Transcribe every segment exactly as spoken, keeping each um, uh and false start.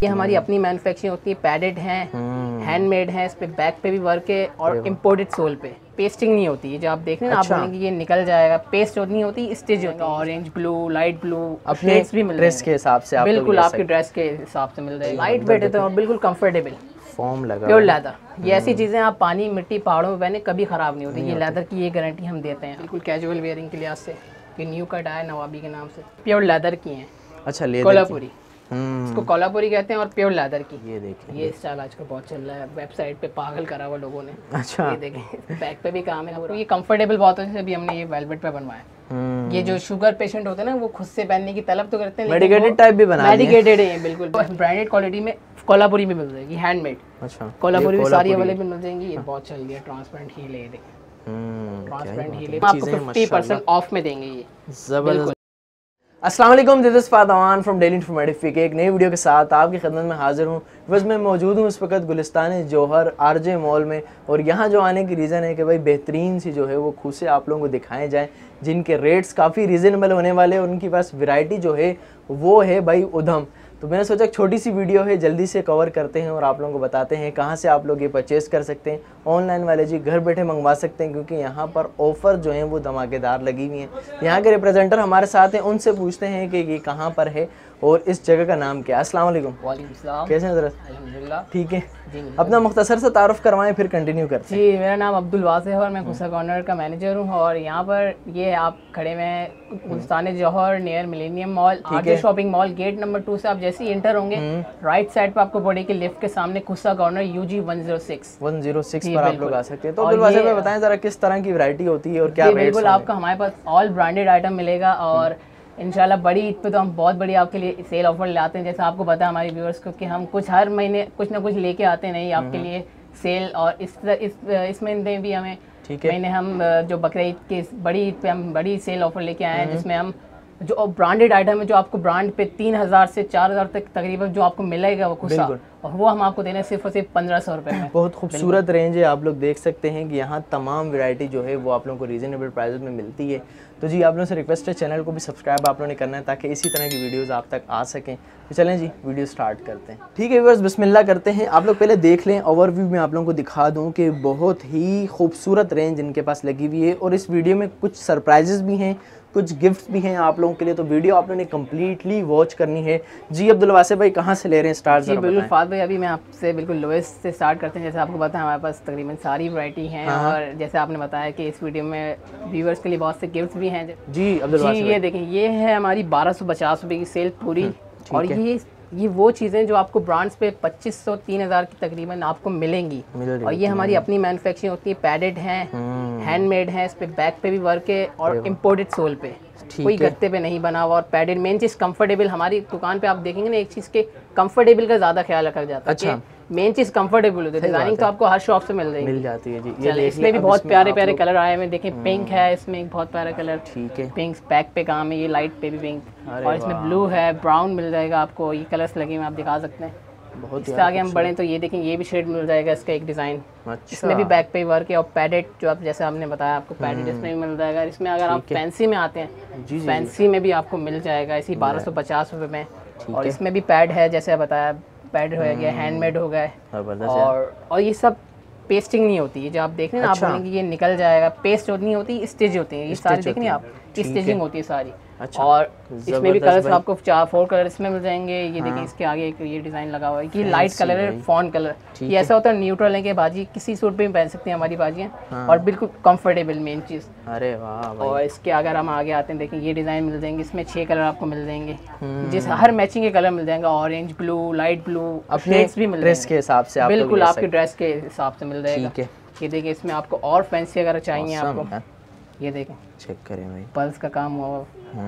ये हमारी अपनी मैन्युफैक्चरिंग होती है, पैडेड है, हैंडमेड है, इस पे बैक पे भी वर्क है और इम्पोर्टेड सोल पे पेस्टिंग नहीं होती है। जो आप देख रहे हैं अच्छा। आप बोलेंगे ये निकल जाएगा, पेस्ट नहीं होती, स्टिच होती है। ऑरेंज ब्लू, लाइट ब्लू, अपने भी मिल ड्रेस के हिसाब से आप बिल्कुल आपके ड्रेस के हिसाब से मिल जाएगा। लाइट वेट है तो बिल्कुल कंफर्टेबल, फॉर्म लगा प्योर लेदर। ये ऐसी चीजें आप पानी मिट्टी पहाड़ों में पहने कभी खराब नहीं होती। ये लेदर की ये गारंटी हम देते हैं, बिल्कुल कैजुअल वेयरिंग के लिहाज से। ये न्यू कट आया नवाबी के नाम से, प्योर लेदर की हैं। अच्छा, लेदर कोल्हापुरी, हम्म इसको कोल्हापुरी कहते हैं और प्योर लेदर की। ये देखिए, ये स्टाइल आजकल बहुत चल रहा है, वेबसाइट पे पागल करा हुआ लोगों ने। अच्छा, ये देखें बैक पे भी काम है। ये कंफर्टेबल बहुत है, जैसे अभी हमने ये वेलवेट पे बनवाया। हम्म ये जो शुगर पेशेंट होते हैं ना, वो खुद से पहनने की तलब तो करते हैं, मेडिकेटेड टाइप भी बना मेडिकेटेड है बिल्कुल। ब्रांडेड क्वालिटी में कोल्हापुरी भी मिल जाएगी, हैंडमेड। अच्छा, कोल्हापुरी भी सारी अवेलेबल मिल जाएंगी। ये बहुत चल गया ट्रांसपेरेंट हील है, हम्म ट्रांसपेरेंट हील है, आपको फिफ्टी परसेंट ऑफ में देंगे ये। जबरदस्त। अस्सलाम वालेकुम, this is Fadwan from Daily Informative के एक नई वीडियो के साथ आपकी खिदमत में हाजिर हूँ। बस मैं मौजूद हूँ इस वक्त गुलिस्तान जौहर आरजे मॉल में, और यहाँ जो आने की रीज़न है कि भाई बेहतरीन सी जो है वो खुद आप लोगों को दिखाए जाए, जिनके रेट्स काफ़ी रीज़नेबल होने वाले हैं। उनकी पास वैरायटी जो है वो है भाई उधम। तो मैंने सोचा छोटी सी वीडियो है, जल्दी से कवर करते हैं और आप लोगों को बताते हैं कहाँ से आप लोग ये परचेज़ कर सकते हैं। ऑनलाइन वाले जी घर बैठे मंगवा सकते हैं, क्योंकि यहाँ पर ऑफ़र जो हैं वो धमाकेदार लगी हुई हैं। यहाँ के रिप्रेजेंटर हमारे साथ हैं, उनसे पूछते हैं कि ये कहाँ पर है और इस जगह का नाम क्या है। अस्सलाम वालेकुम। वालेकुम सलाम। कैसे हैं हज़रत? अल्हम्दुलिल्लाह ठीक है, अपना मुख्तसर से तारुफ करवाएं फिर कंटिन्यू करते हैं। जी, मेरा नाम अब्दुल वासे है और मैं खुसा कॉर्नर का मैनेजर हूँ। और यहाँ पर ये आप खड़े हुए हैं Gulistan Johar near Millennium Mall, RJ shopping mall, gate number two से आप जैसे ही एंटर होंगे राइट साइड पे आपको पड़ेगी लिफ्ट के सामने Khussa corner UG one zero six one zero six पर आप लोग आ सकते हैं। तो अब्दुल वासे भाई बताएं जरा किस तरह की वैरायटी होती है और क्या रेट्स हैं? बिल्कुल, आपका हमारे पास ऑल ब्रांडेड आइटम मिलेगा और इंशाल्लाह बड़ी ईद पे तो हम बहुत बड़ी आपके लिए सेल ऑफर लाते हैं। जैसे आपको पता है हमारे व्यूअर्स को कि हम कुछ हर महीने कुछ ना कुछ लेके आते नहीं आपके लिए सेल। और इस इस इस महीने भी हमें महीने हम जो बकरा ईद के बड़ी ईद पे हम बड़ी सेल ऑफर लेके आए हैं, जिसमें हम जो ब्रांडेड आइटम है जो आपको ब्रांड पे तीन हज़ार से चार हज़ार तक तकरीबन जो आपको मिलेगा वो खुशा, और वो हम आपको देने सिर्फ और सिर्फ पंद्रह सौ रुपये में। बहुत खूबसूरत रेंज है, आप लोग देख सकते हैं कि यहाँ तमाम वैरायटी जो है वो आप लोगों को रीजनेबल प्राइस में मिलती है। तो जी आप लोगों से रिक्वेस्ट है चैनल को भी सब्सक्राइब आप लोगों ने करना है ताकि इसी तरह की वीडियोस आप तक आ सकें। तो चलें जी वीडियो स्टार्ट करते हैं। ठीक है व्यूअर्स, बिस्मिल्लाह करते हैं। आप लोग पहले देख लें, ओवरव्यू में आप लोगों को दिखा दूँ कि बहुत ही खूबसूरत रेंज इनके पास लगी हुई है और इस वीडियो में कुछ सरप्राइजेस भी हैं, कुछ गिफ्ट्स भी हैं आप लोगों के लिए। तो वीडियो आप लोगों ने कम्प्लीटली वॉच करनी है। जी अब्दुल वासे भाई कहाँ से ले रहे हैं स्टार्ट? जी बिल्कुल फाद भाई, अभी मैं आपसे बिल्कुल लोएस्ट से स्टार्ट करते हैं। जैसे आपको पता है हमारे पास तकरीबन सारी वैरायटी हैं और जैसे आपने बताया कि इस वीडियो में व्यूअर्स के लिए बहुत से गिफ्ट्स भी हैं। जी अब्दुल वासे जी ये देखें, ये है हमारी बारह सौ पचास रुपये की सेल पूरी। और ये ये वो चीज़ें जो आपको ब्रांड्स पे पच्चीस सौ तीन हज़ार की तकरीबन आपको मिलेंगी। और ये हमारी अपनी मैन्युफैक्चरिंग होती है, पैडेड है, हैंडमेड है, इस पे बैक पे भी वर्क है और इम्पोर्टेड सोल पे, कोई गत्ते पे नहीं बना हुआ और पैडेड। मेन चीज़ कंफर्टेबल। हमारी दुकान पे आप देखेंगे ना एक चीज़ के कंफर्टेबल का ज़्यादा ख्याल रखा जाता है। अच्छा, मेन चीज़ कंफर्टेबल होती है। डिजाइनिंग तो आपको हर शॉप से मिल जाएगी, मिल जाती है जी। ये इसमें भी बहुत प्यारे प्यारे कलर आए हैं। देखें पिंक है, इसमें एक बहुत प्यारा कलर, ठीक है, पिंक बैक पे काम है, ये लाइट पे भी पिंक, और इसमें ब्लू है, ब्राउन मिल जाएगा आपको। ये कलर्स लगे हुए आप दिखा सकते हैं। बहुत इससे आगे हम बढ़े तो ये देखें, ये भी शेड मिल जाएगा इसका एक डिज़ाइन। अच्छा। इसमें भी बैक पे वर्क है और पैडेड जो आप जैसे आपने बताया आपको पैडेड इसमें भी मिल जाएगा। इसमें अगर आप फैंसी में आते हैं, फैंसी में भी आपको मिल जाएगा इसी बारह सौ पचास रुपये में। और इसमें भी पैड है, जैसे बताया पैड हो गया, हैंडमेड हो गए, और और ये सब पेस्टिंग नहीं होती है। जो आप देख रहे हैं ना, आप बोलेंगे ये निकल जाएगा, पेस्ट नहीं होती, स्टिच होती है। ये सारी देख रहे हैं आप, स्टिचिंग होती है सारी। अच्छा। और इसमें भी कलर्स आपको चार फोर कलर इसमें मिल जाएंगे। ये हाँ। देखिए इसके आगे एक ये डिजाइन लगा हुआ है कि लाइट कलर है, फॉन कलर। ये ऐसा होता है न्यूट्रल है कि बाजी किसी सूट पे भी पहन सकते हैं हमारी बाजियाँ। हाँ। और बिल्कुल कंफर्टेबल मेन चीज़। अरे वाह। और इसके अगर हम आगे आते हैं, देखिए ये डिज़ाइन मिल जाएंगे, इसमें छह कलर आपको मिल जाएंगे, जिस हर मैचिंग के कलर मिल जाएंगे। Orange, blue, light blue, shades भी मिल जाएंगे ड्रेस के हिसाब से, बिल्कुल आपके ड्रेस के हिसाब से मिल जाएगा। ये देखिए इसमें आपको और फैंसी अगर चाहिए आपको, ये देखें चेक करें भाई, पल्स का काम हुआ,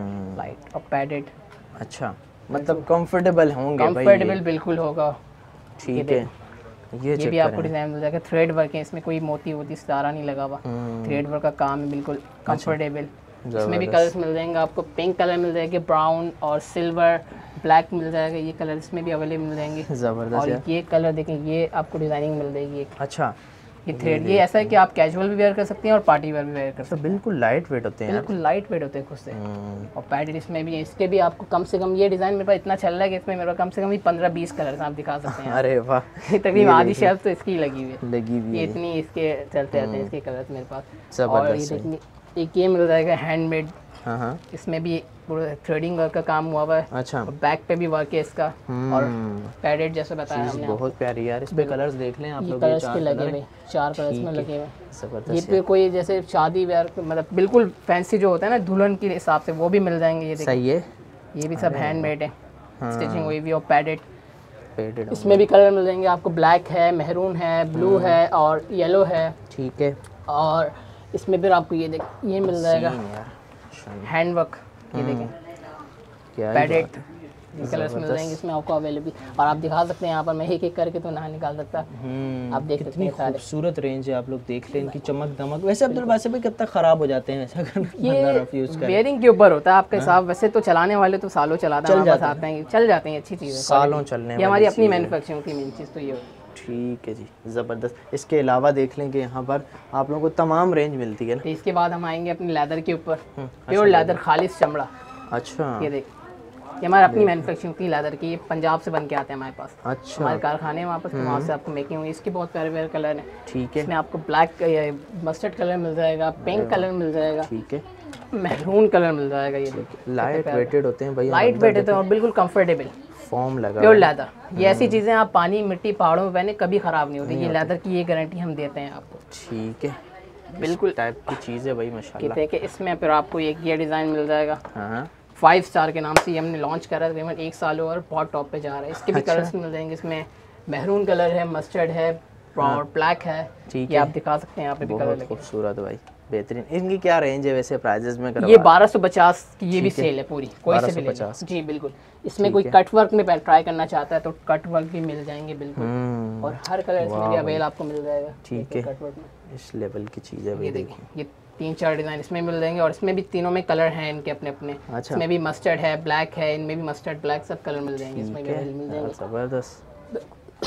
लाइट और पैडेड। अच्छा, मतलब कंफर्टेबल होंगे भाई, कंफर्टेबल बिल्कुल होगा। ठीक है, ये ये भी आपको डिजाइन मिल जाएगा। थ्रेड वर्क है, इसमें कोई मोती वोती सितारा नहीं लगा हुआ, थ्रेड वर्क का काम है, बिल्कुल कंफर्टेबल। इसमें भी कलर्स मिल जाएंगे आपको, पिंक कलर मिल जाएगा, ब्राउन और सिल्वर, ब्लैक मिल जाएगा। ये कलर इसमें भी अवेलेबल मिल जाएंगे। जबरदस्त। और ये कलर देखें, ये आपको डिजाइनिंग मिल जाएगी एक। अच्छा, ये थ्रेड, ये ऐसा है कि आप कैजुअल भी वेयर कर सकते हैं और पार्टी वेयर भी वेयर कर सकते हैं। बिल्कुल लाइट वेट होते हैं, बिल्कुल लाइट वेट होते हैं खुद से। और पैडेड इसमें भी है, इसके भी आपको कम से कम, ये डिज़ाइन मेरे पास इतना चल रहा है कि इसमें मेरे पास कम से कम भी पंद्रह बीस कलर आप दिखा सकते हैं। अरे वाह, तकरीबन आधी शेल्फ तो इसकी लगी हुई है, लगी हुई ये है। इतनी इसके चलते रहते हैं इसके कलर्स मेरे पास। और ये जबरदस्त है। देखिए एक ये मिल जाएगा हैंडमेड, हाँ हाँ, इसमें भी पूरा थ्रेडिंग वर्क का काम हुआ हुआ है। अच्छा, और बैक पे भी वर्क है इसका। और पैडेड जैसे बताया चीज़ हमने, बहुत प्यारी यार। इस पे कलर्स देख लें आप ये लोग, कलर्स के लगे हुए, चार कलर्स में लगे हुए। ये जबरदस्त पे कोई जैसे शादी वेयर मतलब बिल्कुल फैंसी जो होता है ना दुल्हन के हिसाब से, वो भी मिल जाएंगे। ये देखिए सही है, ये भी सब हैंडमेड है, स्टिचिंग हुई भी और पैडेड। पेडेड। इसमें भी कलर मिल जाएंगे आपको, ब्लैक है, मेहरून है, ब्लू है और येलो है। ठीक है। और इसमें फिर आपको ये देख ये मिल जाएगा हैंड वर्क, ये देखें क्या पैडेड, ये कलर्स मिल जाएंगे इसमें आपको अवेलेबल। और आप दिखा सकते हैं यहाँ पर, मैं एक एक करके तो ना निकाल सकता, आप देख सकते हैं सारे। खूबसूरत रेंज है, आप लोग देख लें इनकी चमक दमक। वैसे अब्दुल बासित भाई कब तक खराब हो जाते हैं ऐसा करना? ये बेयरिंग के ऊपर होता है आपका हिसाब। वैसे तो चलाने वाले तो सालों चलाते हैं, बस आते हैं चल जाते हैं, अच्छी चीज़ है, सालों चलने ये हमारी अपनी मैन्युफैक्चरिंग की मेन चीज़ तो ये होती है। ठीक है जी, ज़बरदस्त। इसके अलावा देख लें कि यहाँ पर आप लोगों को तमाम रेंज मिलती है ना। तो इसके बाद हम आएंगे अपने लेदर के ऊपर, प्योर लेदर, खालिस चमड़ा। अच्छा, ये देख ये हमारी अपनी मैन्युफैक्चरिंग की लेदर की, ये पंजाब से बन के आते हैं हमारे पास। अच्छा, हमारे कारखाने हैं वहाँ पर, तो वहाँ से आपको मेकिंग हुई। इसके बहुत प्यारे प्यारे कलर हैं। ठीक है, इसमें आपको ब्लैक मस्टर्ड कलर मिल जाएगा, पिंक कलर मिल जाएगा, ठीक है, मैरून कलर मिल जाएगा। ये देखिए लाइट वेटेड होते हैं भाई, लाइट वेटेड और बिल्कुल कंफर्टेबल, फॉर्म लगा प्योर लेदर। ये ऐसी चीज़ें आप पानी मिट्टी पहाड़ों में पहने कभी ख़राब नहीं होती, ये लेदर की ये गारंटी हम देते हैं आपको। ठीक है, बिल्कुल टाइप की चीज़ है भाई माशाल्लाह। देखिए इसमें फिर आपको एक ये डिज़ाइन मिल जाएगा, हाँ, फाइव स्टार के नाम से ये हमने लॉन्च करा है, तकरीबन एक साल और बहुत टॉप पे जा रहा है। इसके भी कलर्स मिल जाएंगे, इसमें मैरून कलर है, मस्टर्ड है और ब्लैक है। ठीक ये आप दिखा सकते हैं यहाँ पे भी कलर बहुत लगे। खूबसूरत भाई, बेहतरीन। इनकी क्या रेंज है वैसे प्राइजेस में? ये बारह सौ पचास की ये भी सेल है पूरी, कोई से भी ले लो। जी बिल्कुल। इसमें कोई कट वर्क में ट्राई करना चाहता है तो कट वर्क भी मिल जाएंगे बिल्कुल, और हर कलर इसमें भी अवेल आपको मिल जाएगा। ठीक है, कट वर्क में इस लेवल की चीज़ है भाई। ये देखिए ये तीन चार डिज़ाइन इसमें मिल जाएंगे, और इसमें भी तीनों में कलर हैं इनके अपने अपने। अच्छा, इसमें भी मस्टर्ड है, ब्लैक है, इनमें भी मस्टर्ड ब्लैक सब कलर मिल जाएंगे, इसमें भी मिल जाएंगे। ज़बरदस्त,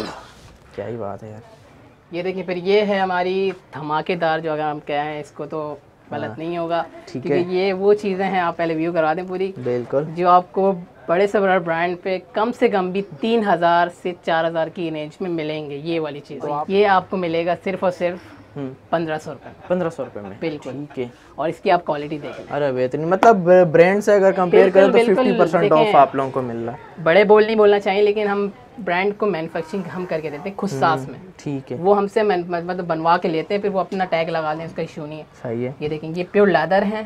क्या ही बात है यार। ये देखिए फिर ये है हमारी धमाकेदार, जो अगर हम कहें इसको तो गलत नहीं होगा, क्योंकि ये वो चीज़ें हैं, आप पहले व्यू करा दें पूरी, बिल्कुल, जो आपको बड़े से बड़ा ब्रांड पे कम से कम भी तीन हज़ार से चार हज़ार की रेंज में मिलेंगे। ये वाली चीज़ तो ये आपको मिलेगा सिर्फ और सिर्फ पंद्रह सौ रुपये पंद्रह सौ रुपये में। बिल्कुल, ठीक है। और इसकी आप क्वालिटी देखें, अरे बेहतरीन, मतलब ब्रांड से अगर कंपेयर करें तो फिफ्टी परसेंट ऑफ आप लोगों को मिल रहा है। बड़े बोल नहीं बोलना चाहिए, लेकिन हम ब्रांड को मैन्युफैक्चरिंग हम करके देते हैं खुद सास में। ठीक है, वो हमसे मतलब बनवा के लेते हैं, फिर वो अपना टैग लगा दें, उसका इशू नहीं है। सही है। ये देखें ये प्योर लेदर है,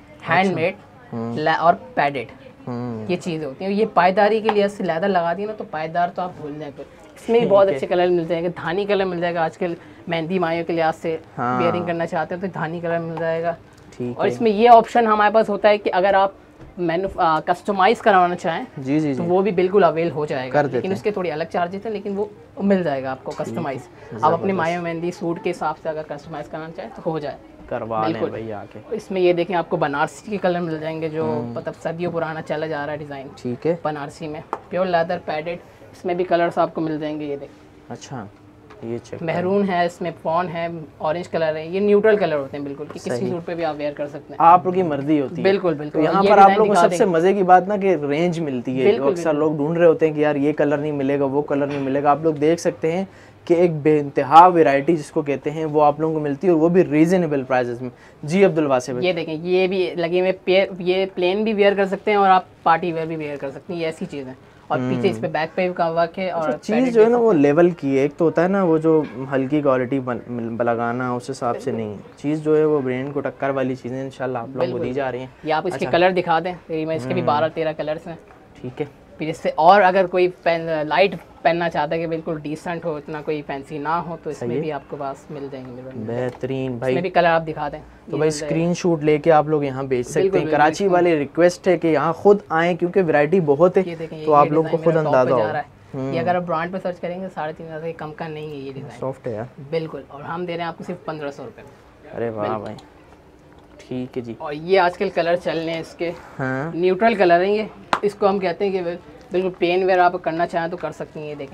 हैंडमेड और पैडेड, ये चीज़ें होती हैं। ये पायदारी के लिए लेदर लगा दी ना तो पायदार तो आप भूल जाए। फिर इसमें भी बहुत अच्छे कलर मिल जाएंगे, धानी कलर मिल जाएगा। आजकल मेहंदी मायों के लिहाज से बियरिंग करना चाहते हैं तो धानी कलर मिल जाएगा। और इसमें ये ऑप्शन हमारे पास होता है कि अगर आप मैनु कस्टमाइज़ करवाना चाहें जी जी तो वो भी बिल्कुल अवेल हो जाएगा, लेकिन उसके थोड़ी अलग चार्जेस हैं, लेकिन वो मिल जाएगा आपको कस्टमाइज़। आप अपने मायों मेहंदी सूट के हिसाब से अगर कस्टमाइज़ करना चाहें तो हो जाए, करवा लें भाई आके। इसमें ये देखें आपको बनारसी के कलर मिल जाएंगे, जो मतलब सदियों पुराना चला जा रहा है डिज़ाइन। ठीक है, बनारसी में प्योर लेदर पैडेड, इसमें भी कलर्स आपको मिल जाएंगे। ये देखें, अच्छा ये चेक, मैरून है, इसमें फॉन है, ऑरेंज कलर है। ये न्यूट्रल कलर होते हैं बिल्कुल, कि किसी सूट पे भी आप वेयर कर सकते हैं, आप लोग की मर्जी होती है। बिल्कुल बिल्कुल। यहाँ पर आप लोगों को सबसे मजे की बात ना कि रेंज मिलती है। अक्सर लोग ढूंढ रहे होते हैं कि यार ये कलर नहीं मिलेगा, वो कलर नहीं मिलेगा। आप लोग देख सकते हैं कि एक बेइंतहा वैरायटी जिसको कहते हैं वो आप लोगों को मिलती है, और वो भी रीजनेबल प्राइसेस में। जी अब्दुल वासित भाई, ये देखें ये भी लगे हुए, ये प्लेन भी वेयर कर सकते हैं और आप पार्टी वेयर भी वेयर कर सकते हैं, ये ऐसी चीज़ है। और पीछे इस पे बैक पे का वर्क है। और चीज़ जो है ना वो लेवल की है। एक तो होता है ना वो जो हल्की क्वालिटी लगाना, उस हिसाब से नहीं। चीज़ जो है वो ब्रांड को टक्कर वाली चीज़ें इंशाल्लाह आप लोगों को दी जा रही हैं। ये आप इसके कलर दिखा दें, मैं इसके भी बारह तेरह कलर्स हैं। ठीक है, फिर इससे और अगर कोई पेन लाइट पहनना चाहता है कि बिल्कुल डिसेंट हो, इतना कोई फैंसी ना हो, तो इसमें भी आपके पास मिल जाएंगे बेहतरीन भाई। इसमें भी कलर आप दिखा दें तो भाई स्क्रीनशॉट लेके आप लोग यहाँ बेच सकते हैं। कराची वाले रिक्वेस्ट है कि यहाँ खुद आए, क्योंकि वैरायटी बहुत है, तो आप लोग को खुद अंदाजा होगा। ये अगर आप ब्रांड पे सर्च करेंगे साढ़े तीन हज़ार से कम का नहीं है ये डिज़ाइन, सॉफ्ट है यार बिल्कुल। और हम दे रहे हैं आपको सिर्फ पंद्रह सौ रुपये में। अरे वाह भाई, ठीक है जी। और ये आजकल कलर चल रहे हैं इसके, हाँ, न्यूट्रल कलर है ये। इसको हम कहते हैं कि बिल्कुल पेन वेयर आप करना चाहें तो कर सकती हैं। ये देखें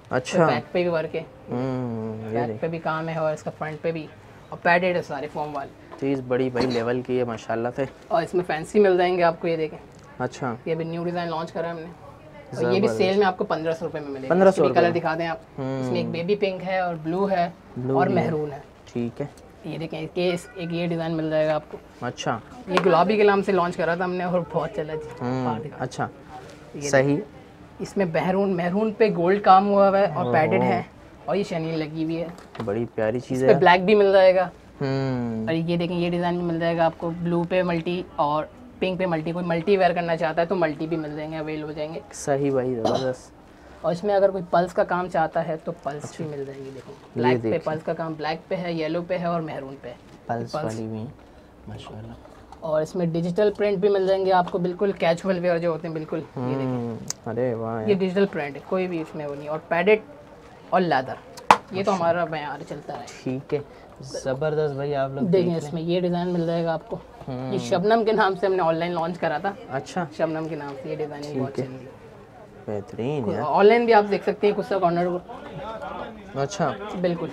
अच्छा, बैक पे भी वर्क है, हम्म, ये बैक पे भी काम है और इसका फ्रंट पे भी, और पैडेड है सारे फॉर्म वाले। चीज़ बड़ी भाई लेवल की है माशाल्लाह से। और इसमें फैंसी मिल जाएंगे आपको, ये देखें, अच्छा, ये अभी न्यू डिज़ाइन लॉन्च करा है हमने, और ये भी सेल में आपको पंद्रह सौ रुपये में मिलेगा। पंद्रह सौ कलर दिखा दें आप, इसमें एक बेबी पिंक है और ब्लू है और मेहरून है। ठीक है, ये देखें, केस एक ये डिज़ाइन मिल जाएगा आपको। अच्छा, ये गुलाबी के नाम से लॉन्च करा था हमने और बहुत चला जी। अच्छा, सही। इसमें मेहरून मेहरून पे गोल्ड काम हुआ है और पैडेड है, और ये शनील लगी हुई है, बड़ी प्यारी चीज़ है। ब्लैक भी मिल जाएगा, हम्म, और ये देखें, ये डिज़ाइन भी मिल जाएगा आपको, ब्लू पे मल्टी और पिंक पे मल्टी। कोई मल्टी वेयर करना चाहता है तो मल्टी भी मिल जाएंगे, अवेल हो जाएंगे। सही भाई, ज़बरदस्त। और इसमें अगर कोई पल्स का काम चाहता है तो पल्स अच्छा। भी मिल जाएगी। देखो, ब्लैक पे पल्स का काम, ब्लैक पे है, येलो पे है और मेहरून पे पल्स वाली भी माशाल्लाह। और इसमें डिजिटल प्रिंट भी मिल जाएंगे आपको, बिल्कुल कैजुअल वेयर जो होते हैं, बिल्कुल। ये देखिए, अरे वाह, ये डिजिटल प्रिंट है, कोई भी इसमें वो नहीं। और पैडेड और लेदर, ये तो हमारा बयार चलता है। ठीक है, ज़बरदस्त भाई। आप लोग देखें, इसमें ये डिज़ाइन मिल जाएगा आपको, ये शबनम के नाम से हमने ऑनलाइन लॉन्च करा था। अच्छा, शबनम के नाम से ये डिज़ाइन बहुत चल रही है, बेहतरीन है। ऑनलाइन भी आप देख सकते हैं कुछ कॉर्नर को। अच्छा, बिल्कुल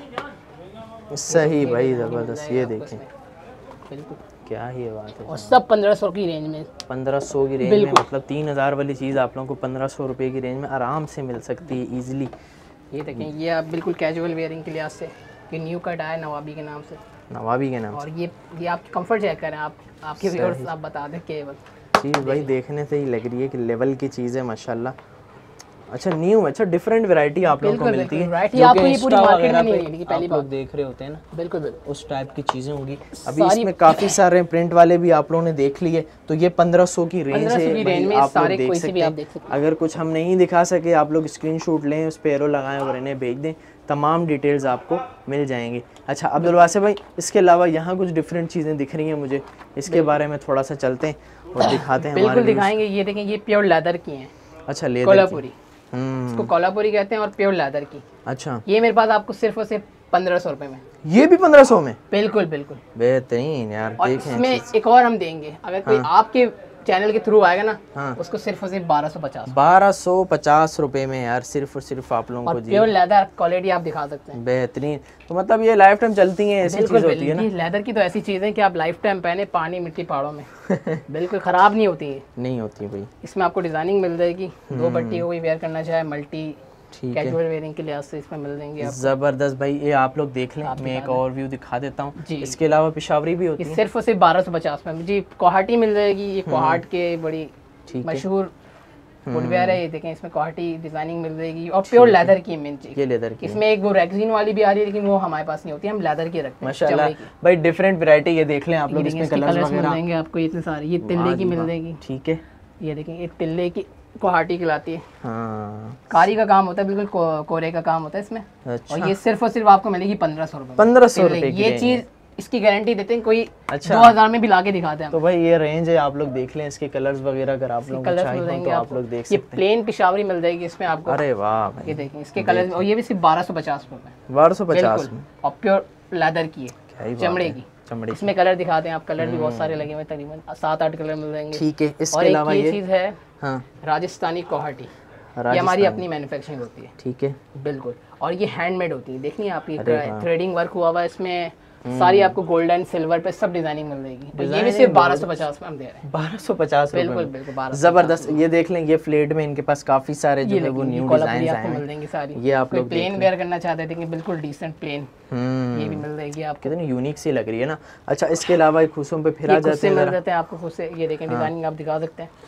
सही भाई, ज़बरदस्त। ये देखें, बिल्कुल क्या ही बात है। और सब पंद्रह सौ की रेंज में, पंद्रह सौ की रेंज में, मतलब तीन हज़ार वाली चीज़ आप लोगों को पंद्रह सौ रुपये की रेंज में आराम से मिल सकती है ईजिली। ये देखें, ये आप बिल्कुल कैजुअल वेयरिंग के लिहाज से, ये न्यू कट आया नवाबी के नाम से, नवाबी के नाम। और ये ये आप कंफर्ट चेक करें, आप आपके व्यूअर्स आप बता दें कि चीज़ भाई देखने से ही लग रही है कि लेवल की चीज़ है माशाल्लाह। अच्छा, न्यू, अच्छा, डिफरेंट वैरायटी आप लोगों को मिलती है, वैरायटी आपको ये पूरी मार्केट में नहीं मिलेगी। पहली बार लोग देख रहे होते हैं ना, बिल्कुल बिल्कुल उस टाइप की चीज़ें होंगी। अभी इसमें काफ़ी सारे प्रिंट वाले भी आप लोगों ने देख लिए, तो ये पंद्रह सौ की रेंज है, आप लोग देख सकते हैं। अगर कुछ हम नहीं दिखा सके, आप लोग स्क्रीनशॉट लें, उस पर एरो लगाएं और इन्हें भेज दें, तमाम डिटेल्स आपको मिल जाएंगी। अच्छा अब्दुल वासिफ भाई, इसके अलावा यहाँ कुछ डिफरेंट चीज़ें दिख रही हैं मुझे, इसके बारे में थोड़ा सा चलते हैं और दिखाते हैं। बिल्कुल दिखाएंगे। ये देखें, ये प्योर लेदर की हैं। अच्छा, लेदर कोल्हापुरी, इसको कोल्हापुरी कहते हैं, और प्योर लेदर की। अच्छा, ये मेरे पास आपको सिर्फ और सिर्फ पंद्रह सौ रुपए में। ये भी पंद्रह सौ में? बिल्कुल बिल्कुल बेहतरीन यार। और इसमें एक और हम देंगे, अगर कोई आपके चैनल के थ्रू आएगा ना, हाँ। उसको सिर्फ और सिर्फ बारह सौ पचास बारह सौ पचास रुपए में यार, सिर्फ और सिर्फ आप लोगों को। प्योर लेदर क्वालिटी आप दिखा सकते हैं, बेहतरीन। तो मतलब ये लाइफ टाइम चलती हैं, ऐसी चीज होती है ना। लेदर की तो ऐसी चीज़ है कि आप लाइफ टाइम पहने, पानी मिट्टी पहाड़ों में बिल्कुल ख़राब नहीं होती है। नहीं होती भाई। इसमें आपको डिजाइनिंग मिल जाएगी, दो पट्टी कोई वेयर करना चाहे, मल्टी कैजुअल वेयरिंग के लिहाज से इसमें मिल जाएंगे आपको। जबरदस्त भाई, ये आप लोग देख लें, मैं एक और व्यू दिखा देता हूँ। इसके अलावा पिशावरी भी होती है, सिर्फ और सिर्फ बारह सौ पचास में जी। कोहाटी मिल जाएगी, ये कोहाट के बड़ी मशहूर फुटवेयर है। ये देखें, इसमें कोहाटी डिजाइनिंग मिल जाएगी, और प्योर लेदर की मेन चीज, ये लेदर की। इसमें एक वो रेक्सिन वाली भी आ रही है, लेकिन वो हमारे पास नहीं होती, हम लेदर की रखते हैं। माशाल्लाह भाई, डिफरेंट वैरायटी। ये देख लें आप लोग, इसमें कलर्स मिल जाएंगे आपको इतने सारे। ये तिल्ले की मिल जाएगी, ठीक है। ये देखें, ये तिल्ले की कोहाटी खिलाती है, हाँ। कारी का काम होता है, बिल्कुल को, कोरे का काम होता है इसमें। अच्छा। और ये सिर्फ और सिर्फ आपको मिलेगी पंद्रह सौ रुपए पंद्रह सौ रुपए की ये चीज, इसकी गारंटी देते हैं, कोई अच्छा दो हजार में भी लाके दिखाते हैं। तो भाई ये रेंज है, आप लोग देख लें इसके कलर्स वगैरह, अगर आप लोग चाहिए तो आप लोग देख सकते हैं। ये प्लेन पिशावरी मिल जाएगी इसमें आपको। अरे वाह भाई, ये देखें इसके कलर, और ये भी सिर्फ बारह सौ पचास रुपए बारह सौ पचास में, और प्योर लेदर की है, चमड़े की। चमड़े इसमें कलर दिखाते हैं आप, कलर भी बहुत सारे लगे हुए, तकरीबन सात आठ कलर मिल जाएंगे। ठीक है। इसके अलावा ये चीज है, हाँ, राजस्थानी कोहाटी, ये हमारी अपनी मैन्युफैक्चरिंग होती है। ठीक है, बिल्कुल। और ये हैंडमेड होती है, देखनी आप, ये थ्रेडिंग वर्क हुआ हुआ है इसमें, सारी आपको गोल्डन सिल्वर पे सब डिजाइनिंग मिल जाएगी। तो ये भी सिर्फ बारह सौ पचास में हम दे रहे हैं। बारह सौ पचास बिल्कुल बिल्कुल जबरदस्त। ये देख लें, ये फ्लेट में इनके पास काफी सारे जो है वो न्यू डिजाइन आए हैं, मिल जाएंगे सारी। ये आप लोग प्लेन वेयर करना चाहते हैं, बिल्कुल डिसेंट प्लेन, ये भी मिल जाएगी आपको। कितनी यूनिक सी लग रही है ना। अच्छा, इसके अलावा खुशों पे फिर आ जाते हैं, मिल जाते हैं आपको खुद से। ये देखें, डिजाइनिंग आप दिखा सकते हैं,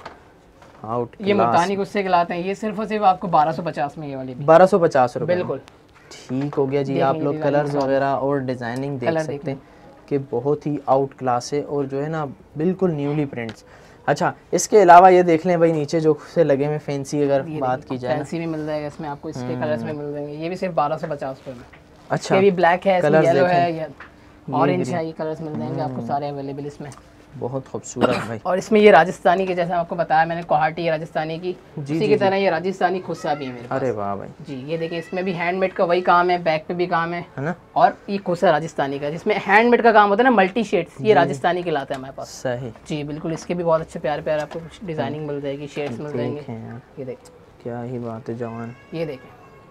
आउट ये मुल्तानी गुस्से खिलाते हैं। ये सिर्फ और सिर्फ आपको बारह सौ पचास में, ये वाली बारह सौ पचास रुपए। बिल्कुल ठीक हो गया जी। आप लोग कलर्स वगैरह और डिजाइनिंग देख सकते हैं कि बहुत ही आउट क्लास है, और जो है ना बिल्कुल न्यूली प्रिंट्स। अच्छा, इसके अलावा ये देख लें भाई, नीचे जो से लगे में फैंसी, अगर बात की जाए, फैंसी भी मिल जाएगा इसमें आपको, इसके कलर्स में मिल जाएंगे। ये भी सिर्फ बारह सौ पचास रुपए में। अच्छा, ये भी ब्लैक है, इसमें येलो है, या ऑरेंज है, ये कलर्स मिल जाएंगे आपको सारे अवेलेबल इसमें। बहुत खूबसूरत भाई। और इसमें ये राजस्थानी के, जैसे आपको बताया मैंने, कोहाटी राजस्थानी की, उसी की तरह ये राजस्थानी खुस्सा भी है मेरे पास। अरे वाह भाई जी। ये देखिए, इसमें भी हैंडमेड का वही काम है, बैक पे भी काम है, है ना। और ये खुस्सा राजस्थानी का, जिसमें हैंडमेड का काम होता है ना, मल्टी शेड्स, ये राजस्थानी के लाता है हमारे पास। सही जी, बिल्कुल। इसके भी बहुत अच्छे प्यारे प्यारे आपको डिजाइनिंग मिल जाएगी, शेड्स मिल जाएंगे। ये देखिए, क्या ही बात है जवान। ये देखें,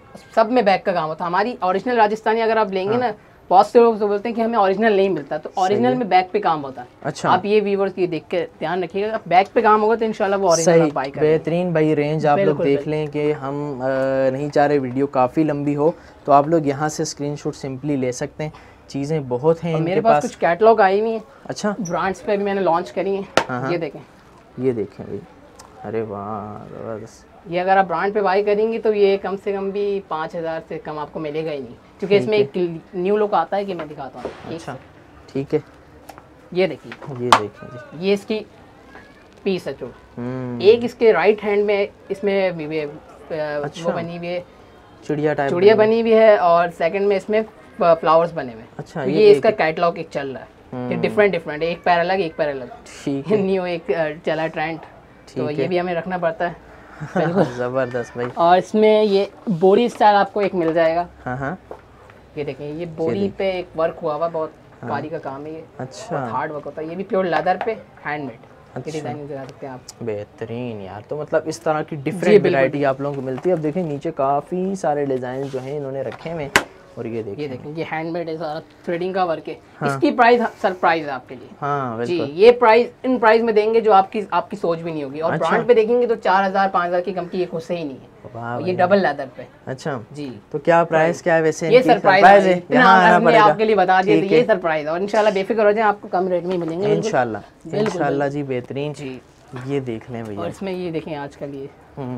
सब में बैक का काम होता है। हमारी ओरिजिनल राजस्थानी अगर आप लेंगे ना, बहुत से लोग तो बोलते हैं कि हमें ओरिजिनल नहीं मिलता, तो ओरिजिनल में बैक पे काम होता है। अच्छा, आप ये व्यूअर्स ये देख के ध्यान रखिएगा, बैक पे काम होगा तो इंशाल्लाह वो ओरिजिनल आप बाय करेंगे। बेहतरीन भाई रेंज आप लोग देख लें कि हम आ, नहीं चाह रहे वीडियो काफ़ी लंबी हो, तो आप लोग यहाँ से स्क्रीनशॉट सिंपली ले सकते हैं। चीज़ें बहुत हैं इनके मेरे पास, कुछ कैटलॉग आई हुई है। अच्छा, ब्रांड्स पे भी मैंने लॉन्च करी है। ये देखें, ये देखें भाई, अरे वाह ज़बरदस्त। ये अगर आप ब्रांड पे बाई करेंगी तो ये कम से कम भी पाँच हज़ार से कम आपको मिलेगा ही नहीं, क्योंकि इसमें एक न्यू लुक आता है कि मैं दिखाता हूँ। अच्छा ठीक है, ये देखिए, ये देखिए, ये इसकी पीस है जो एक इसके राइट हैंड में इसमें भी, भी, अच्छा। वो बनी हुई है चिड़िया टाइप, चिड़िया बनी हुई है, और सेकंड में इसमें फ्लावर्स बने हुए। अच्छा, ये, ये इसका कैटलॉग एक चल रहा है, ये डिफरेंट डिफरेंट, एक पैर अलग एक पैर अलग, ठीक है, न्यू एक चला ट्रेंड, तो ये भी हमें रखना पड़ता है। जबरदस्त भाई। और इसमें ये बोरी स्टाइल आपको एक मिल जाएगा। हाँ हाँ, ये देखें, ये बोरी पे एक वर्क हुआ हुआ, बहुत भारी का काम है ये। अच्छा, हार्ड वर्क होता है, ये भी प्योर लेदर पे हैंडमेड। अच्छा, डिजाइनिंग दिखा सकते हैं आप। बेहतरीन यार, तो मतलब इस तरह की डिफरेंट वैरायटी आप लोगों को मिलती है। अब देखें नीचे काफ़ी सारे डिज़ाइन जो हैं इन्होंने रखे हुए, और ये देखिए, ये देखें, ये हैंडमेड है, सारा थ्रेडिंग का वर्क है। हाँ। इसकी प्राइस सरप्राइज है आपके लिए। हाँ जी, ये प्राइस इन प्राइस में देंगे जो आपकी आपकी सोच भी नहीं होगी, और अच्छा। ब्रांड पे देखेंगे तो चार हजार पाँच हजार की कम की एक उससे ही नहीं है। ये डबल लेदर पे। अच्छा जी, तो क्या प्राइस क्या है वैसे? ये सरप्राइज है, हमने आपके लिए बता दिया, ये सरप्राइज है, और इंशाल्लाह बेफिक्र हो जाए, आपको कम रेट में मिलेंगे इंशाल्लाह। इंशाल्लाह जी, बेहतरीन। जी, ये देख लें भैया, और इसमें ये देखें आजकल ये,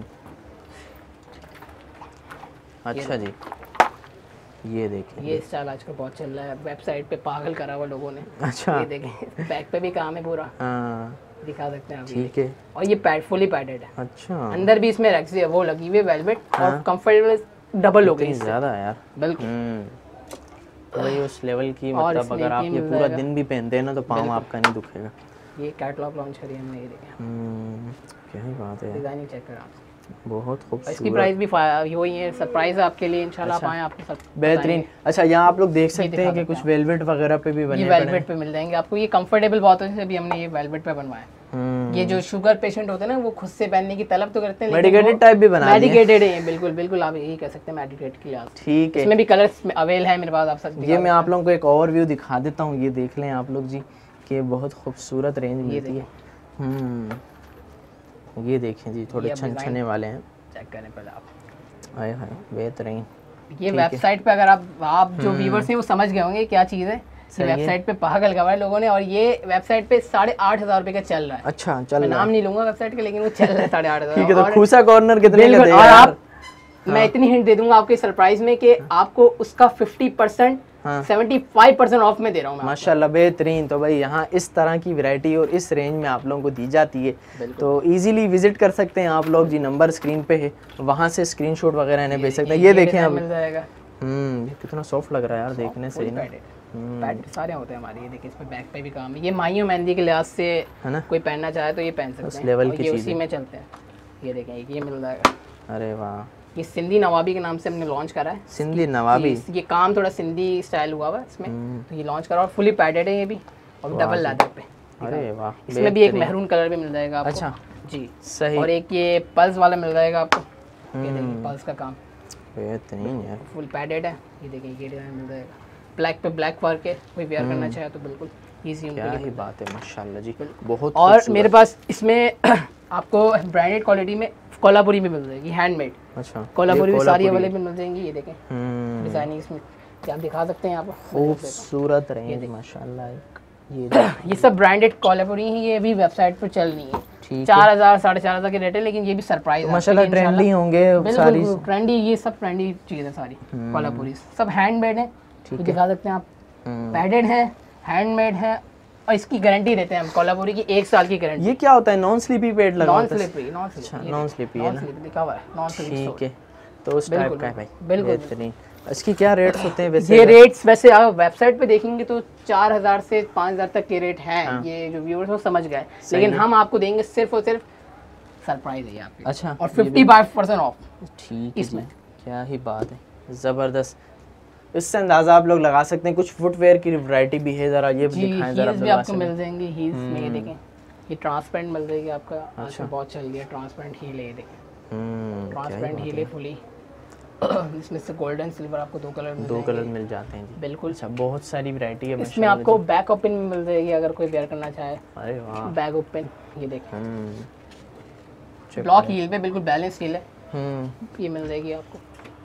अच्छा जी, ये देखें, ये स्टाइल आजकल बहुत चल रहा है, वेबसाइट पे पागल करा हुआ लोगों ने। अच्छा, ये देखें, बैक पे भी काम है पूरा, हाँ दिखा सकते हैं आप। ठीक है, और ये पैड फुली पैडेड है। अच्छा, अंदर भी इसमें रेक्स है, वो लगी हुई है वेलवेट, और कंफर्टेबल डबल हो गई ज़्यादा यार, बिल्कुल। तो भाई उस लेवल की, मतलब अगर आप ये पूरा दिन भी पहनते हैं ना तो पाँव आपका नहीं दुखेगा। ये कैटलॉग लॉन्च करी हमने, ये देखें, क्या ही बात है, डिजाइनिंग चेक करा, बहुत खूबसूरत। इसकी प्राइस भी वही है, सरप्राइज है आपके लिए, इंशाल्लाह आप आए, आपको सब बेहतरीन। अच्छा, यहाँ आप लोग देख सकते हैं कि कुछ वेलवेट वगैरह पे भी बने, ये वेलवेट पे मिल जाएंगे आपको, ये कंफर्टेबल बहुत है, भी हमने ये वेलवेट पे बनवाया। ये जो शुगर पेशेंट होते हैं ना, वो खुद से पहनने की तलब तो करते हैं, मेडिकेटेड टाइप भी बना दिए, मेडिकेटेड है बिल्कुल बिल्कुल, आप यही कह सकते हैं मेडिकेट के लिए। ठीक है, इसमें भी कलर्स अवेल है मेरे पास, आप सब। ये मैं आप लोगों को एक और व्यू दिखा देता हूँ, ये देख लें आप लोग जी कि बहुत खूबसूरत रेंज मिलती है। हम्म, ये देखें जी, थोड़े छन छने वाले हैं, चेक करें पहले आप। हाय हाय, बेहतरीन। ये वेबसाइट पे अगर आप आप जो व्यूअर्स हैं वो समझ गए होंगे क्या चीज़ है, वेबसाइट पे पागल करवाया लोगों ने, और ये वेबसाइट पे साढ़े आठ हजार रुपए का चल रहा है। अच्छा, चल रहा है, नाम नहीं लूंगा वेबसाइट का, लेकिन वो चल रहा है साढ़े आठ हजार। ठीक है, तो खूसा कॉर्नर कितने का देगा? और आप, मैं इतनी हिंट दे दूंगा आपके सरप्राइज में कि आपको उसका fifty percent seventy five percent off में दे रहा हूँ माशाल्लाह, बेहतरीन। तो भाई यहाँ इस तरह की वैरायटी और इस रेंज में आप लोगों को दी जाती है, तो इजीली विजिट कर सकते हैं आप लोग जी, नंबर स्क्रीन पे है, वहाँ से स्क्रीनशॉट वगैरह इन्हें भेज सकते हैं। ये देखें आप, मिल जाएगा। हम्म, कितना सॉफ्ट लग रहा है यार देखने से ना, पैड सारे होते हैं हमारे। ये देखिए, इसमें बैक पे भी काम है, ये माहियों मेहंदी के लिहाज से है ना, कोई पहनना चाहे तो ये पहन सकते हैं, लेवल की ये उसी में चलते हैं। ये देखें, ये मिल जाएगा। अरे वाह, ये सिंधी नवाबी के नाम से हमने लॉन्च करा है। सिंधी नवाबी, ये काम थोड़ा सिंधी स्टाइल हुआ हुआ है इसमें, तो ये लॉन्च करा, और फुली पैडेड है ये भी, और डबल लेदर पे। अरे वाह, इसमें भी एक मेहरून कलर भी मिल जाएगा आपको। अच्छा जी, सही। और एक ये पल्स वाला मिल जाएगा आपको, ये देखिए पल्स का काम, बेहतरीन यार, फुल पैडेड है। ये देखिए, ये डिजाइन मिल जाएगा, ब्लैक पे ब्लैक वर्क है, कोई वेयर करना चाहे तो बिल्कुल इजी उनके लिए। क्या ही बात है, माशाल्लाह जी, बहुत। और मेरे पास इसमें आपको ब्रांडेड क्वालिटी में कोल्हापुरी में मिल जाएगी, हैंडमेड। अच्छा, कोल्हापुरी में सारी अवेलेबल मिल जाएंगी। ये देखें डिजाइनिंग इसमें, क्या आप दिखा सकते हैं, आप खूबसूरत रेंज माशाल्लाह। ये ये सब ब्रांडेड कोल्हापुरी हैं, ये भी वेबसाइट पर चल रही है, चार हजार साढ़े चार हजार के रेट है, लेकिन ये भी सरप्राइज है माशाल्लाह, ट्रेंडी होंगे सारी, ट्रेंडी, ये सब ट्रेंडी चीज़ है सारी कोल्हापुरी, सब हैंडमेड है, दिखा सकते हैं आप, पैडेड है, हैंडमेड है, और इसकी गारंटी देते हैं हम कोल्हापुरी की, एक साल की गारंटी। ये क्या होता है, नॉन स्लीपी पैड लगा non slippery, non slippery, non slippery है ना, लिखा हुआ है नॉन स्लिपरी। ठीक है, तो उस टाइप का है भाई, बिल्कुल। बेहतरीन। इसकी क्या रेट्स होते हैं वैसे? ये रेट्स वैसे आप वेबसाइट पे देखेंगे तो चार हजार से पाँच हजार तक के रेट हैं। हाँ। ये जो व्यूअर्स हो समझ गए, लेकिन हम आपको देंगे सिर्फ और सिर्फ सरप्राइज है आपके। अच्छा, और फिफ्टी फाइव परसेंट ऑफ। ठीक है, इसमें क्या ही बात है, ज़बरदस्त। इससे अंदाजा आप लोग लगा सकते हैं। कुछ फुटवेयर की वैरायटी भी है, जरा ये भी दिखाएं जरा। भी आपको मिल जाएंगी हील्स में, ये देखें, ये ट्रांसपेरेंट मिल जाएगी आपका। अच्छा, बहुत चल रही है ट्रांसपेरेंट हील है, ये देखें, ट्रांसपेरेंट हील है फुली। इसमें से गोल्डन सिल्वर आपको दो कलर मिल दो कलर मिल जाते हैं जी। बिल्कुल। अच्छा, बहुत सारी वैरायटी है इसमें आपको बैक ओपन भी मिल जाएगी अगर कोई वेयर करना चाहे। अरे वाह, बैक ओपन, ये देखें हम्म ब्लॉक हील पे बिल्कुल बैलेंस हील है, हम्म ये मिल जाएगी आपको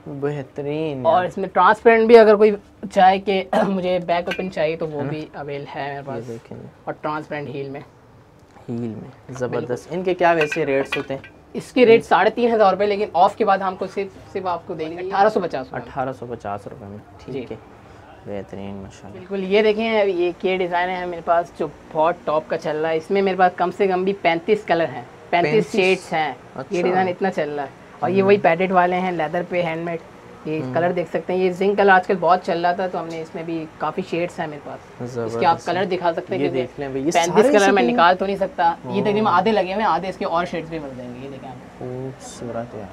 बेहतरीन। और इसमें ट्रांसपेरेंट भी अगर कोई चाहे कि मुझे बैक ओपन चाहिए तो वो भी अवेल है मेरे पास। देखें और ट्रांसपेरेंट हील में हील में ज़बरदस्त। इनके क्या वैसे रेट्स होते हैं? इसके रेट साढ़े तीन हज़ार रुपये, लेकिन ऑफ के बाद हमको सिर्फ सिर्फ आपको देंगे अठारह सौ पचास अठारह सौ पचास रुपये में। ठीक है, बेहतरीन माशाल्लाह। बिल्कुल। ये देखें ये के डिज़ाइन है मेरे पास जो बहुत टॉप का चल रहा है। इसमें मेरे पास कम से कम भी पैंतीस कलर हैं, पैंतीस शेड्स हैं। अच्छा। ये डिज़ाइन इतना चल रहा है और ये वही पैडेड वाले हैं, लेदर पे हैंडमेड। ये कलर देख सकते हैं, ये जिंक कलर आजकल बहुत चल रहा था तो हमने इसमें भी काफ़ी शेड्स हैं मेरे पास। इसके आप कलर दिखा सकते हैं, ये देख लें भाई, ये पैंतीस कलर मैं निकाल तो नहीं सकता। ये तकरीबन आधे लगे हुए हैं, आधे इसके और शेड्स भी मिल जाएंगे। ये देखें आप, खूबसूरत है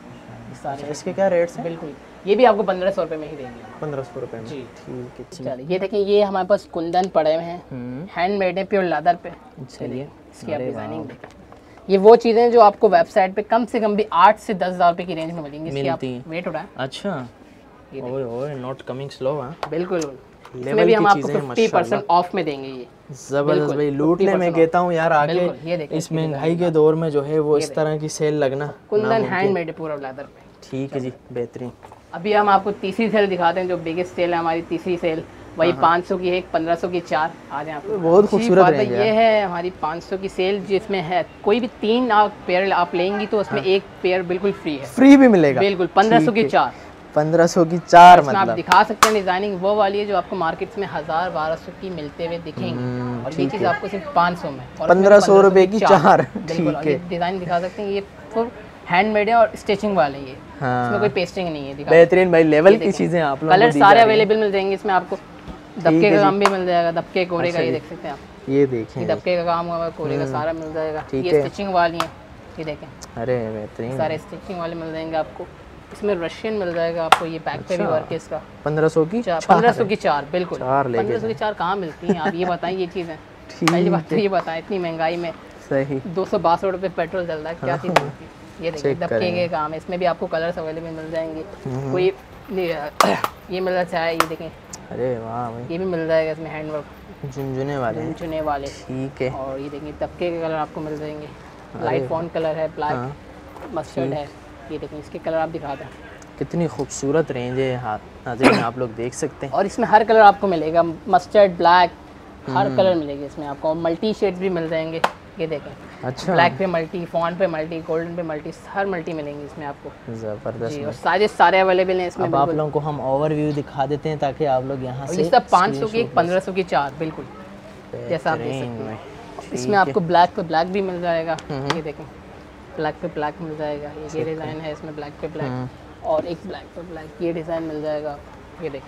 सारे। इसके क्या रेट्स हैं? बिल्कुल, ये भी आपको पंद्रह सौ रुपये में ही देंगे। पंद्रह सौ रुपये में जी। ठीक है। चलिए ये देखिए, ये हमारे पास कुंदन पड़े हुए हैं, हैंडमेड है, प्योर लेदर पे। चलिए इसकी आप डिजाइनिंग देखें। ये वो चीज़ें जो आपको वेबसाइट पे कम से कम भी आठ से दस हज़ार रुपये की रेंज में मिलेंगी। इसकी आप वेट उठाएं। अच्छा, ओए ओए नॉट कमिंग स्लो। हाँ बिल्कुल, इसमें भी हम आपको फिफ्टी परसेंट ऑफ में देंगे। ये जबरदस्त भाई, लूटने में कहता हूँ यार आगे। इस महंगाई के दौर में जो है वो इस तरह की सेल लगना। कुंदन हैंडमेड है पूरा लेदर पे। ठीक है जी, बेहतरीन। अभी हम आपको तीसरी सेल दिखाते हैं जो बिगेस्ट सेल है हमारी। तीसरी सेल वही पाँच सौ की है, पंद्रह सौ की चार। आ जाए आपको बहुत खूबसूरत रेंज है। ये है हमारी पाँच सौ की सेल जिसमें है कोई भी तीन आप पेयर आप लेंगी तो उसमें एक पेयर बिल्कुल फ्री है। फ्री भी मिलेगा बिल्कुल। पंद्रह सौ की चार, पंद्रह सौ की चार। मतलब आप दिखा सकते हैं डिजाइनिंग वो वाली है जो आपको मार्केट में हजार बारह सौ की मिलते हुए दिखेंगे और ये चीज़ आपको सिर्फ पाँच सौ में पंद्रह सौ रुपए की चार। बिल्कुल। ये डिजाइन दिखा सकते हैं, ये फुल हैंडमेड है और स्टिचिंग वाले। ये हाँ। इसमें कोई पेस्टिंग नहीं है। बेहतरीन भाई, लेवल की चीजें आप लोगों को कलर सारे अवेलेबल मिल जाएंगे इसमें। आपको दबके का काम भी मिल जाएगा, दबके कोरे का। ये देख सकते हैं आप, ये देखें दबके का काम हुआ, कोरे का सारा मिल जाएगा। ये स्टिचिंग वाली है, ये देखें। अरे बेहतरीन, सारे स्टिचिंग वाले मिल जाएंगे आपको। इसमें रशियन मिल जाएगा आपको। ये बैक पे भी वर्क है इसका। पंद्रह सौ की पंद्रह सौ की चार। बिल्कुल, पंद्रह सौ की चार कहाँ मिलती हैं आप ये बताएं। ये चीज़ें पहली बात तो ये बताएं, इतनी महंगाई में सही दो सौ बासठ रुपये पेट्रोल चल रहा है, क्या चीज़ मिलती है। ये देखिए दबके के काम है, इसमें भी आपको कलर्स अवेलेबल मिल जाएंगे। कोई ये मिल रहा है, ये देखें। अरे वाह भाई, ये भी मिल जाएगा इसमें हैंडवर्क झुनझुने वाले झुनझुने वाले। ठीक है। और ये देखिए दबके के कलर आपको मिल जाएंगे। लाइट फॉन्ट कलर है, ब्लैक मस्टर्ड है। ये देखिए इसके कलर आप दिखा दें। कितनी खूबसूरत रेंज है हाथ नाज़रीन, आप लोग देख सकते हैं। और इसमें हर कलर आपको मिलेगा, मस्टर्ड, ब्लैक, हर कलर मिलेगी इसमें आपको। मल्टी शेड्स भी मिल जाएंगे। ये देखें, अच्छा, ब्लैक पे मल्टी, फॉन्ट पे मल्टी, गोल्डन पे मल्टी, हर मल्टी मिलेंगी इसमें आपको। ज़बरदस्त। और सारे सारे अवेलेबल हैं इसमें। अब आप लोगों को हम ओवरव्यू दिखा देते हैं ताकि आप लोग यहाँ से। ये सब पाँच सौ की एक, पंद्रह सौ की चार। बिल्कुल जैसा आप देख सकते हैं। इसमें आपको ब्लैक पे ब्लैक भी मिल जाएगा। ये देखें, ब्लैक पे ब्लैक मिल जाएगा। ये डिज़ाइन है इसमें, ब्लैक पे ब्लैक। और एक ब्लैक पे ब्लैक ये डिज़ाइन मिल जाएगा। ये देखें,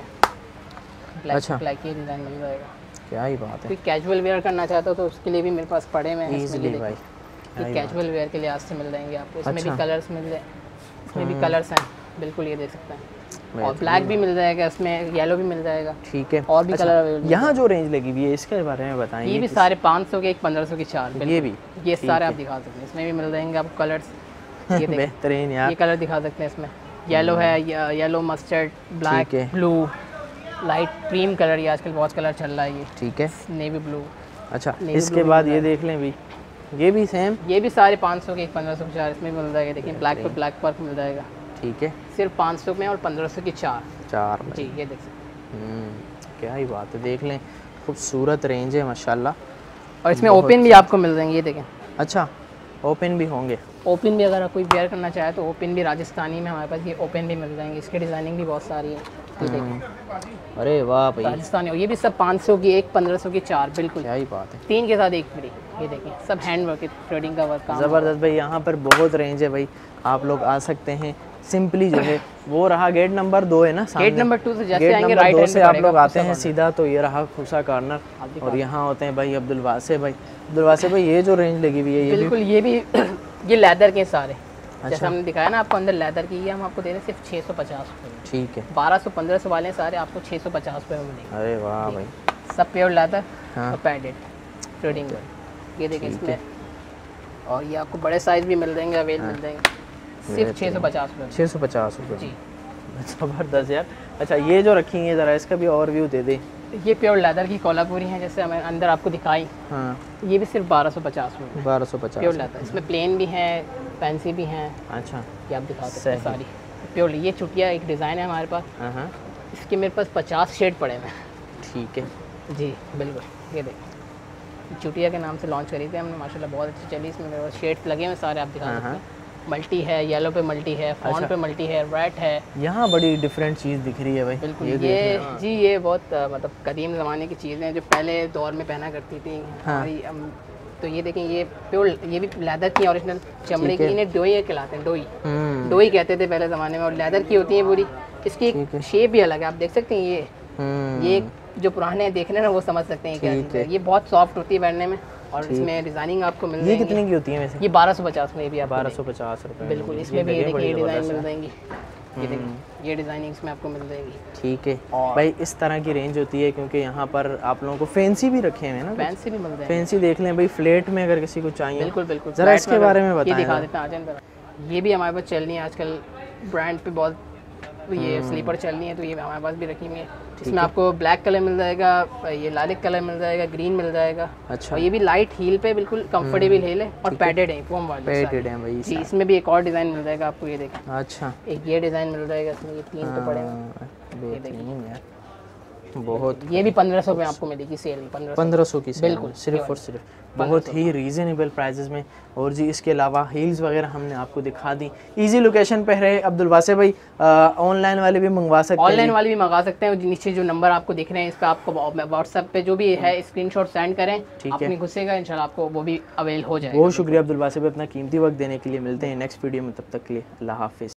ब्लैक पे ब्लैक ये डिज़ाइन मिल जाएगा। क्या ही बात है। कोई कैजुअल वेयर करना चाहता हो तो उसके लिए भी मेरे पास पड़े हुए हैं। इजीली भाई, ये कैजुअल वेयर के लिए आज से मिल जाएंगे आपको। इसमें भी कलर्स मिल जाए, इसमें भी कलर्स हैं। बिल्कुल, ये देख सकते हैं। और ब्लैक भी मिल जाएगा इसमें, येलो भी मिल जाएगा। ठीक है। और भी कलर अवेलेबल। यहाँ जो रेंज लगी हुई है इसके बारे में बताएं। ये भी सारे पाँच सौ के एक, पंद्रह सौ की चार। ये भी ये सारे आप दिखा सकते हैं। इसमें भी मिल जाएंगे आपको कलर्स। ये बेहतरीन यार, ये कलर दिखा सकते हैं इसमें। येलो है, yellow, mustard, black, blue, light cream colour. ये आजकल बहुत कलर चल रहा है। ये ठीक है, नेवी ब्लू। अच्छा, इसके बाद ये देख लें भी, ये भी सेम। ये भी सारे पाँच सौ के एक, पंद्रह सौ के चार। इसमें भी मिल जाएगा। देखिए ब्लैक पे ब्लैक वर्क मिल जाएगा। ठीक है, सिर्फ पाँच सौ में और पंद्रह सौ की चार चार जी। ये देख सकते हैं, क्या ही बात है। देख लें, खूबसूरत रेंज है माशाल्लाह। और इसमें ओपन भी आपको मिल जाएंगे। ये देखें, अच्छा, ओपन भी होंगे। ओपन भी अगर कोई वेयर करना चाहे तो ओपन भी राजस्थानी में हमारे पास ये ओपन भी मिल जाएंगे। इसकी डिज़ाइनिंग भी बहुत सारी है। ये देखें, अरे वाह भाई, राजस्थानी। और ये भी सब पाँच सौ की एक, पंद्रह सौ की चार। बिल्कुल, क्या ही बात है। तीन के साथ एक फ्री। ये देखें, सब हैंड वर्क, थ्रेडिंग का वर्क। ज़बरदस्त भाई, यहाँ पर बहुत रेंज है भाई, आप लोग आ सकते हैं। सिंपली जो है वो रहा गेट नंबर दो है ना, गेट नंबर टू से जैसे गेट आएंगे नंबर राइट दो हैंड से आप लोग आते हैं सीधा तो ये रहा खुसा कॉर्नर। और यहाँ होते हैं भाई अब्दुल वासे भाई। अब्दुल वासे भाई, ये जो रेंज लगी हुई है ये बिल्कुल, ये भी ये लेदर के सारे। जैसे हमने दिखाया ना आपको अंदर लेदर की, ये हम आपको दे रहे हैं सिर्फ छः सौ पचास रुपये। ठीक है, बारह सौ पंद्रह सौ वाले सारे आपको छः सौ पचास रुपये में मिलेंगे। अरे वाह भाई, सब प्योर लेदर हाँ। और पैडेड ट्रेडिंग वर्क। ये देखें इसमें। और ये आपको बड़े साइज़ भी मिल जाएंगे, अवेल मिल जाएंगे। सिर्फ छः सौ पचास रुपये। छः सौ पचास रुपये जी। ज़बरदस्त यार। अच्छा ये जो रखी है ज़रा इसका भी ओवरव्यू दे दे। ये प्योर लेदर की कोल्हापुरी है, जैसे हमें अंदर आपको दिखाई। हाँ ये भी सिर्फ बारह सौ पचास में बारह सौ पचास प्योर लेदर। इसमें प्लेन भी है, फैंसी भी हैं। अच्छा ये आप दिखा सकते हैं सारी प्योर। ये चुटिया एक डिज़ाइन है हमारे पास। हाँ इसके मेरे पास पचास शेड पड़े हैं। ठीक है जी बिल्कुल। ये देखिए चुटिया के नाम से लॉन्च करी थी हमने, माशाल्लाह बहुत अच्छी चली। इसमें मेरे पास शेड्स लगे हुए सारे, आप दिखा सकते हैं। मल्टी है, येलो पे मल्टी है, फॉन अच्छा। पे मल्टी है, रेड है। यहाँ बड़ी डिफरेंट चीज़ दिख रही है भाई। बिल्कुल। ये, ये जी ये बहुत मतलब कदीम ज़माने की चीज़ें हैं जो पहले दौर में पहना करती थी हमारी। हाँ। तो ये देखें ये प्योर, ये भी लेदर की ओरिजिनल चमड़े की। इन्हें डोई कहलाते हैं, डोई डोई कहते थे पहले ज़माने में, और लेदर की होती है पूरी। इसकी एक शेप भी अलग है, आप देख सकते हैं। ये ये जो पुराने देख रहे हैं ना वो समझ सकते हैं क्या चीज़ है। ये बहुत सॉफ्ट होती है पहनने में, और इसमें डिजाइनिंग आपको मिल जाएगी। ये कितने की होती है वैसे? ये बारह सौ पचास में भी आप बारह सौ पचास रुपये बिल्कुल। इसमें भी ये देखिए डिज़ाइन मिल जाएंगी। ये देखिए ये डिज़ाइनिंग इसमें आपको मिल जाएगी। ठीक है भाई, इस तरह की रेंज होती है क्योंकि यहाँ पर आप लोगों को फैंसी भी रखे हैं ना। फैंसी भी मिल जाएगी। फैंसी देख लें भाई, फ्लेट में अगर किसी को चाहिए। बिल्कुल बिल्कुल। जरा इसके बारे में बताएं। ये दिखा देते हैं आज। ये भी हमारे पास चल रही है आजकल ब्रांड पे बहुत, ये स्लीपर चल रही है, तो ये हमारे पास भी रखी हुई है। इसमें आपको ब्लैक कलर मिल जाएगा, ये लालिक कलर मिल जाएगा, ग्रीन मिल जाएगा। अच्छा। और ये भी लाइट हील पे बिल्कुल कंफर्टेबल हील है, और पैडेड है, फोम वाले पैडेड है भाई। जी इसमें भी एक और डिज़ाइन मिल जाएगा आपको, ये देखें। अच्छा। एक ये डिज़ाइन मिल जाएगा, इसमें ये तीन पे पड़े हुए। ये देखिए बहुत। ये भी पंद्रह सौ में आपको मिलेगी सेल में। पंद्रह पंद्रह सौ की बिल्कुल सिर्फ और सिर्फ, बहुत ही रीज़नेबल प्राइजेस में। और जी इसके अलावा हील्स वगैरह हमने आपको दिखा दी। इजी लोकेशन पे है अब्दुल वासे भाई। ऑनलाइन वाले भी मंगवा सकते हैं, ऑनलाइन वाले भी मंगा सकते हैं। नीचे जो नंबर आपको दिख रहे हैं इस पर आपको व्हाट्सएप पे जो भी है स्क्रीनशॉट सेंड करें, अपनी घुसेगा इंशाल्लाह आपको वो भी अवेल हो जाएगा। बहुत शुक्रिया अब्दुल वासे भाई अपना कीमती वक्त देने के लिए। मिलते हैं नेक्स्ट वीडियो में, तब तक के लिए अल्लाह हाफिज़।